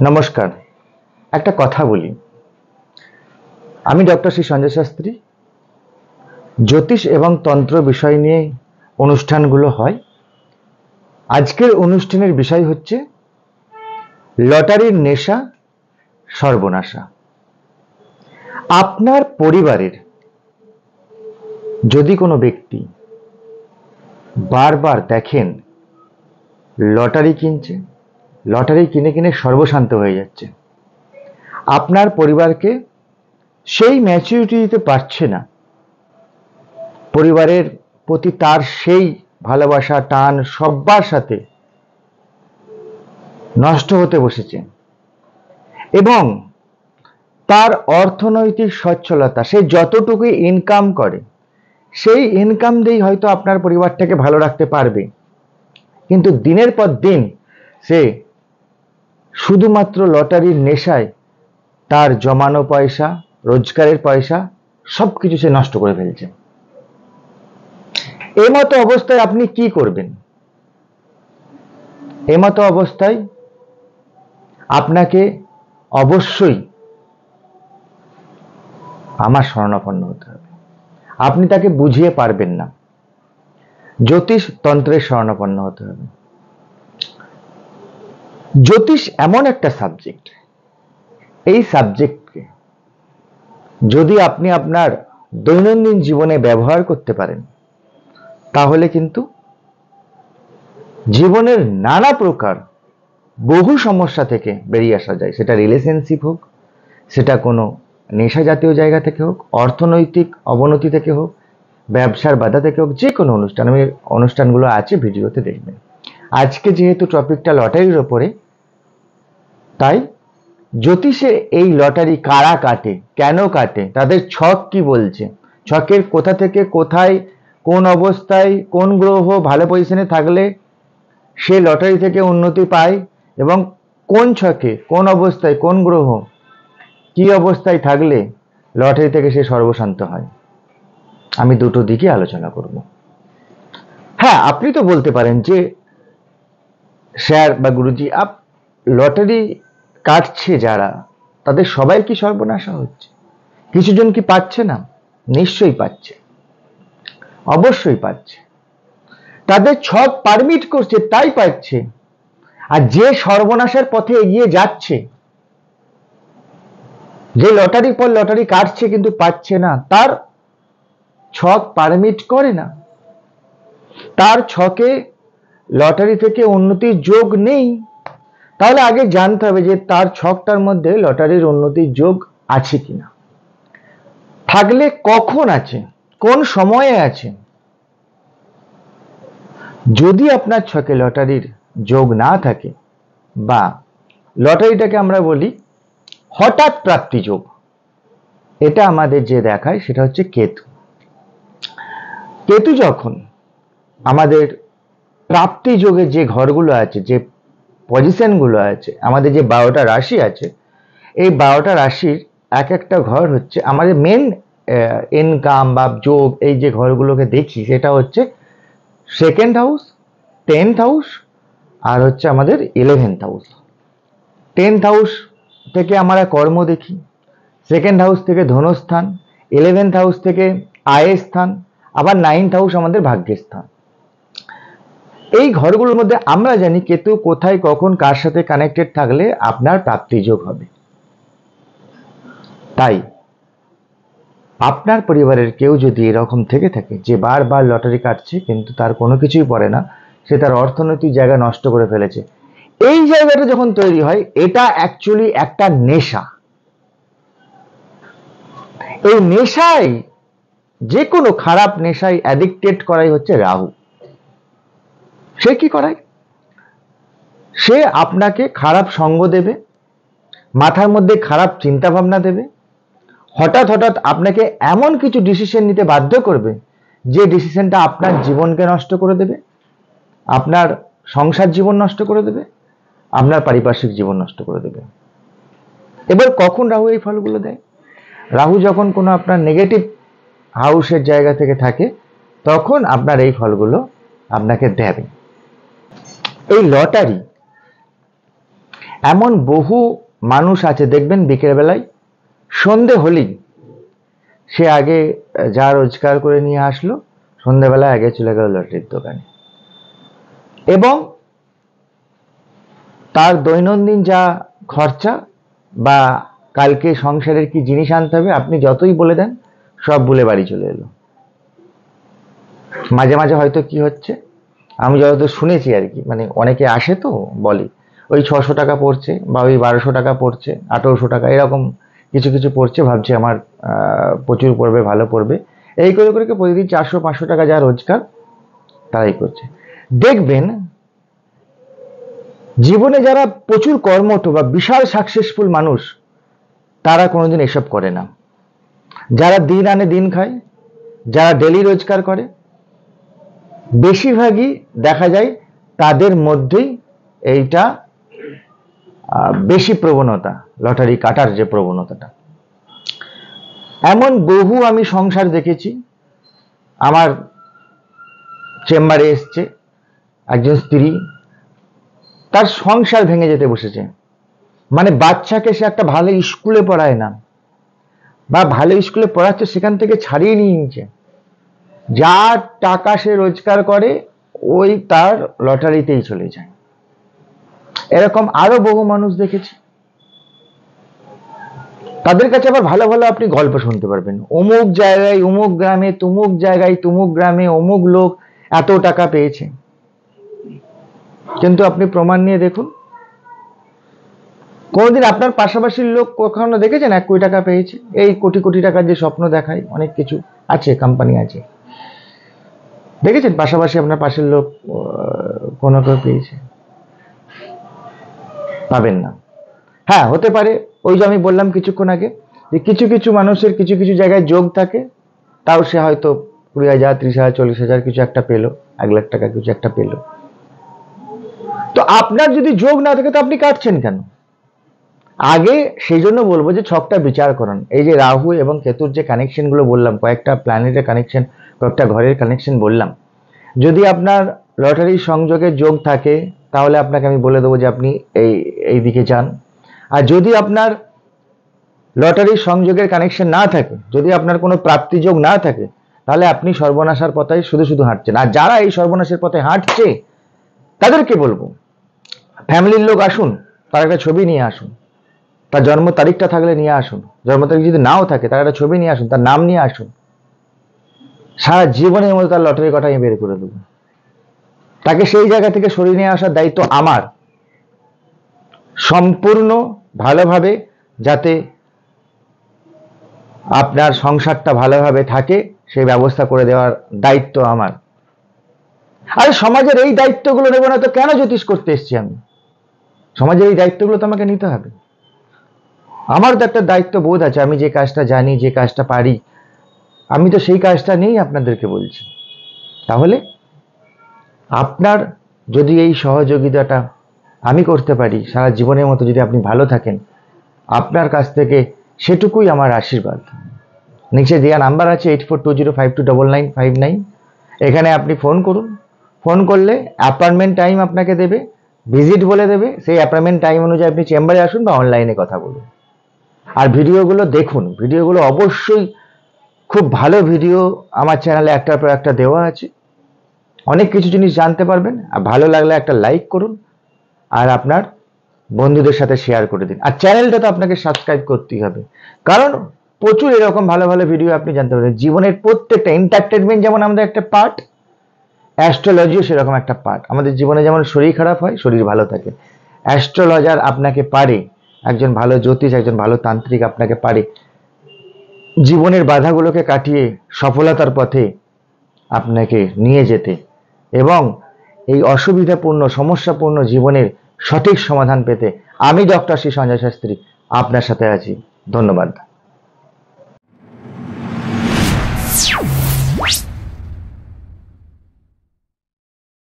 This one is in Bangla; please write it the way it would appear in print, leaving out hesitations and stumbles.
নমস্কার। একটা কথা বলি, আমি ডক্টর শ্রী সঞ্জয় শাস্ত্রী। জ্যোতিষ এবং তন্ত্র বিষয় নিয়ে অনুষ্ঠানগুলো হয়। আজকের অনুষ্ঠানের বিষয় হচ্ছে লটারির নেশা সর্বনাশা। আপনার পরিবারের যদি কোনো ব্যক্তি বারবার দেখেন লটারি কিনছে, লটারি কিনে কিনে সর্বশান্ত হয়ে যাচ্ছে, আপনার পরিবারকে সেই ম্যাচুরিটি দিতে পারছে না, পরিবারের প্রতি তার সেই ভালোবাসা টান সব্বার সাথে নষ্ট হতে বসেছে, এবং তার অর্থনৈতিক সচ্ছলতা, সে যতটুকু ইনকাম করে সেই ইনকাম দিয়েই হয়তো আপনার পরিবারটাকে ভালো রাখতে পারবে, কিন্তু দিনের পর দিন সে শুধুমাত্র লটারির নেশায় তার জমানো পয়সা, রোজগারের পয়সা সবকিছু সে নষ্ট করে ফেলছে। এমতো অবস্থায় আপনি কি করবেন? এমতো অবস্থায় আপনাকে অবশ্যই আমার শরণাপন্ন হতে হবে। আপনি তাকে বুঝিয়ে পারবেন না, জ্যোতিষ তন্ত্রের শরণাপন্ন হতে হবে। জ্যোতিষ এমন একটা সাবজেক্ট, এই সাবজেক্টকে যদি আপনি আপনার দৈনন্দিন জীবনে ব্যবহার করতে পারেন, তাহলে কিন্তু জীবনের নানা প্রকার বহু সমস্যা থেকে বেরিয়ে আসা যায়। সেটা রিলেশনশিপ হোক, সেটা কোনো নেশা জাতীয় জায়গা থেকে হোক, অর্থনৈতিক অবনতি থেকে হোক, ব্যবসার বাধা থেকে হোক, যে কোনো অনুষ্ঠান, আমি অনুষ্ঠানগুলো আছে ভিডিওতে দেখবেন। আজকে যেহেতু টপিকটা লটারির ওপরে, তাই জ্যোতিষে এই লটারি কারা কাটে, কেন কাটে, তাদের ছক কি বলছে, ছকের কোথা থেকে কোথায়, কোন অবস্থায় কোন গ্রহ ভালো পজিশনে থাকলে সে লটারি থেকে উন্নতি পায়, এবং কোন ছকে কোন অবস্থায় কোন গ্রহ কি অবস্থায় থাকলে লটারি থেকে সে সর্বশান্ত হয়, আমি দুটো দিকে আলোচনা করব। হ্যাঁ, আপনি তো বলতে পারেন যে স্যার বা গুরুজি, লটারি কাটছে যারা, তাদের সবাই কি সর্বনাশা হচ্ছে? কিছুজন কি পাচ্ছে না? নিশ্চয়ই পাচ্ছে, অবশ্যই পাচ্ছে। তাদের ছক পারমিট করছে তাই পাচ্ছে। আর যে সর্বনাশের পথে এগিয়ে যাচ্ছে, যে লটারির পর লটারি কাটছে কিন্তু পাচ্ছে না, তার ছক পারমিট করে না, তার ছকে লটারি থেকে উন্নতির যোগ নেই। তাহলে আগে জানতে হবে যে তার ছকটার মধ্যে লটারির উন্নতির যোগ আছে কিনা, থাকলে কখন আছে, কোন সময়ে আছে। যদি আপনার ছকে লটারির যোগ না থাকে, বা লটারিটাকে আমরা বলি হঠাৎ প্রাপ্তি যোগ, এটা আমাদের যে দেখায় সেটা হচ্ছে কেতু। কেতু যখন আমাদের প্রাপ্তি যোগের যে ঘরগুলো আছে, যে পজিশনগুলো আছে, আমাদের যে 12টা রাশি আছে, এই 12টা রাশির এক একটা ঘর হচ্ছে আমাদের মেন ইনকাম বা যোগ। এই যে ঘরগুলোকে দেখি সেটা হচ্ছে সেকেন্ড হাউস, 10th হাউস, আর হচ্ছে আমাদের 11th হাউস। 10th হাউস থেকে আমরা কর্ম দেখি, সেকেন্ড হাউস থেকে ধনস্থান, 11th হাউস থেকে আয়ের স্থান, আবার 9th হাউস আমাদের ভাগ্যের স্থান। এই ঘরগুলোর মধ্যে আমরা জানি কেতু কোথায় কখন কার সাথে কানেক্টেড থাকলে আপনার প্রাপ্তি যোগ হবে। তাই আপনার পরিবারের কেউ যদি এরকম থেকে থাকে যে বারবার লটারি কাটছে কিন্তু তার কোনো কিছুই পড়ে না, সে তার অর্থনৈতিক জায়গা নষ্ট করে ফেলেছে, এই জায়গাটা যখন তৈরি হয়, এটা অ্যাকচুয়ালি একটা নেশা। এই নেশায়, যে কোনো খারাপ নেশায় অ্যাডিক্টেড করাই হচ্ছে রাহু। সে কি করায়? সে আপনাকে খারাপ সঙ্গ দেবে, মাথার মধ্যে খারাপ চিন্তা ভাবনা দেবে, হঠাৎ হঠাৎ আপনাকে এমন কিছু ডিসিশন নিতে বাধ্য করবে যে ডিসিশনটা আপনার জীবনকে নষ্ট করে দেবে, আপনার সংসার জীবন নষ্ট করে দেবে, আপনার পারিপার্শ্বিক জীবন নষ্ট করে দেবে। এবার কখন রাহু এই ফলগুলো দেয়? রাহু যখন কোনো আপনার নেগেটিভ হাউসের জায়গা থেকে থাকে, তখন আপনার এই ফলগুলো আপনাকে দেবে। এই লটারি এমন বহু মানুষ আছে দেখবেন বিকেলবেলায় সন্ধে হলেই সে আগে যা রোজগার করে নিয়ে আসলো, সন্ধ্যেবেলায় আগে চলে গেল লটারির দোকানে, এবং তার দৈনন্দিন যা খরচা বা কালকে সংসারের কি জিনিস আনতে হবে আপনি যতই বলে দেন সব ভুলে বাড়ি চলে এলো। মাঝে মাঝে হয়তো কি হচ্ছে, আমি যতদূর শুনেছি আর কি, মানে অনেকে আসে তো বলে ওই 600 টাকা পড়ছে বা ওই 1200 টাকা পড়ছে, 1800 টাকা এরকম কিছু কিছু পড়ছে, ভাবছে আমার প্রচুর পড়বে, ভালো পড়বে, এই করে করে প্রতিদিন 400-500 টাকা যা রোজগার তারাই করছে। দেখবেন জীবনে যারা প্রচুর কর্মঠ বা বিশাল সাকসেসফুল মানুষ তারা কোনোদিন এসব করে না। যারা দিন আনে দিন খায়, যারা ডেলি রোজগার করে, বেশিরভাগই দেখা যায় তাদের মধ্যেই এইটা বেশি প্রবণতা, লটারি কাটার যে প্রবণতাটা। এমন বহু আমি সংসার দেখেছি, আমার চেম্বারে এসছে একজন স্ত্রী, তার সংসার ভেঙে যেতে বসেছে, মানে বাচ্চাকে সে একটা ভালো স্কুলে পড়ায় না, বা ভালো স্কুলে পড়াচ্ছে সেখান থেকে ছাড়িয়ে নিয়ে নিচ্ছে, যা টাকা সে রোজগার করে ওই তার লটারিতেই চলে যায়। এরকম আরো বহু মানুষ দেখেছি। তাদের কাছে আবার ভালো ভালো আপনি গল্প শুনতে পারবেন, অমুক জায়গায় অমুক গ্রামে, তুমুক জায়গায় তুমুক গ্রামে অমুক লোক এত টাকা পেয়েছে, কিন্তু আপনি প্রমাণ নিয়ে দেখুন, কোনোদিন আপনার পাশাপাশির লোক কখনো দেখেছেন 1 কোটি টাকা পেয়েছে? এই কোটি কোটি টাকার যে স্বপ্ন দেখায় অনেক কিছু আছে, কোম্পানি আছে, দেখেছেন পাশাপাশি আপনার পাশের লোক কোনো কেউ পেয়েছে? পাবেন না। হ্যাঁ, হতে পারে ওই যে আমি বললাম কিছুক্ষণ আগে যে কিছু কিছু মানুষের কিছু কিছু জায়গায় যোগ থাকে, তাও সে হয়তো 20,000, 30,000, 40,000 কিছু একটা পেলো, 1 লাখ টাকা কিছু একটা পেলো। তো আপনার যদি যোগ না থাকে তো আপনি কাটছেন কেন? আগে সেই জন্য বলবো যে ছকটা বিচার করুন। এই যে রাহু এবং কেতুর যে কানেকশন গুলো বললাম, কয়েকটা প্ল্যানেটের কানেকশন, কয়েকটা ঘরের কানেকশন বললাম, যদি আপনার লটারির সংযোগে যোগ থাকে তাহলে আপনাকে আমি বলে দেবো যে আপনি এই দিকে যান। আর যদি আপনার লটারির সংযোগের কানেকশন না থাকে, যদি আপনার কোনো প্রাপ্তি যোগ না থাকে, তাহলে আপনি সর্বনাশার পথে শুধু শুধু হাঁটছেন। আর যারা এই সর্বনাশের পথে হাঁটছে তাদেরকে বলবো ফ্যামিলির লোক আসুন, তার একটা ছবি নিয়ে আসুন, তার জন্ম তারিখটা থাকলে নিয়ে আসুন, জন্ম তারিখ যদি নাও থাকে তার একটা ছবি নিয়ে আসুন, তার নাম নিয়ে আসুন, সারা জীবনের মধ্যে তার লটারি কটা আমি বের করে দেবো। তাকে সেই জায়গা থেকে সরিয়ে নিয়ে আসার দায়িত্ব আমার, সম্পূর্ণ ভালোভাবে যাতে আপনার সংসারটা ভালোভাবে থাকে সেই ব্যবস্থা করে দেওয়ার দায়িত্ব আমার। আরে সমাজের এই দায়িত্বগুলো নেব না তো কেন জ্যোতিষ করতে এসেছি আমি? সমাজের এই দায়িত্বগুলো তো আমাকে নিতে হবে। আমার তো একটা দায়িত্ব বোধ আছে, আমি যে কাজটা জানি, যে কাজটা পারি, আমি তো সেই কাজটা নিয়েই আপনাদেরকে বলছি। তাহলে আপনার যদি এই সহযোগিতাটা আমি করতে পারি সারা জীবনের মতো, যদি আপনি ভালো থাকেন, আপনার কাছ থেকে সেটুকুই আমার আশীর্বাদ। নিচে দেওয়া নাম্বার আছে 8420529959, এখানে আপনি ফোন করুন। ফোন করলে অ্যাপয়েন্টমেন্ট টাইম আপনাকে দেবে, ভিজিট বলে দেবে, সেই অ্যাপয়েন্টমেন্ট টাইম অনুযায়ী আপনি চেম্বারে আসুন বা অনলাইনে কথা বলুন। আর ভিডিওগুলো দেখুন, ভিডিওগুলো অবশ্যই খুব ভালো ভিডিও আমার চ্যানেলে একটার পর একটা দেওয়া আছে, অনেক কিছু জিনিস জানতে পারবেন। আর ভালো লাগলে একটা লাইক করুন আর আপনার বন্ধুদের সাথে শেয়ার করে দিন। আর চ্যানেলটা তো আপনাকে সাবস্ক্রাইব করতেই হবে, কারণ প্রচুর এরকম ভালো ভালো ভিডিও আপনি জানতে পারবেন। জীবনের প্রত্যেকটা এন্টারটেনমেন্ট যেমন আমাদের একটা পার্ট, অ্যাস্ট্রোলজিও সেরকম একটা পার্ট। আমাদের জীবনে যেমন শরীর খারাপ হয়, শরীর ভালো থাকে, অ্যাস্ট্রোলজার আপনাকে পারে, একজন ভালো জ্যোতিষ, একজন ভালো তান্ত্রিক আপনাকে পারে জীবনের বাধাগুলোকে কাটিয়ে সফলতার পথে আপনাকে নিয়ে যেতে, এবং এই অসুবিধাপূর্ণ সমস্যাপূর্ণ জীবনের সঠিক সমাধান পেতে। আমি ডক্টর শ্রী সঞ্জয় শাস্ত্রী আপনার সাথে আছি। ধন্যবাদ।